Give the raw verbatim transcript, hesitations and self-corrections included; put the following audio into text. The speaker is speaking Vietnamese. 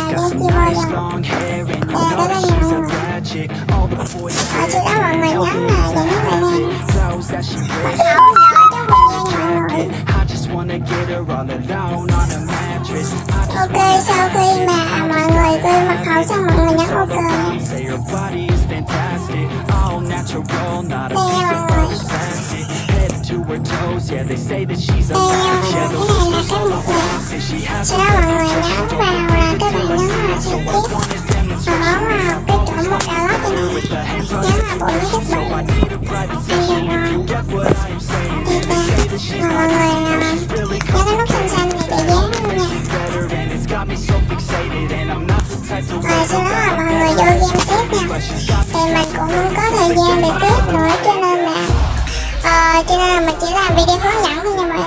nha, chia vô dòng. Dạ, đó là mọi người. Ở trước đó mọi người nhấn là để nhấn lại nha. Mật khẩu đợi trong video nha mọi người. Ok, sau khi mà mọi người ghi mật khẩu xong mọi người nhấn ok. Đây nha mọi người. Đây nha mọi người, cái này là cái mục nè. Sau đó mọi người nhấn vào là các bạn nhấn vào trực tiếp và bấm vào cái chỗ một download trên này, nhấn vào bộ máy thiết bị. Đây được rồi. Tiếp theo và mọi người nhấn cái nút xanh xanh này để dán luôn nha. Rồi sau đó là mọi người vô game tiếp nha. Thì mình cũng không có thời gian để tiếp nữa cho nên là Ờ, cho nên là mình chỉ làm video hướng dẫn thôi nha mọi người.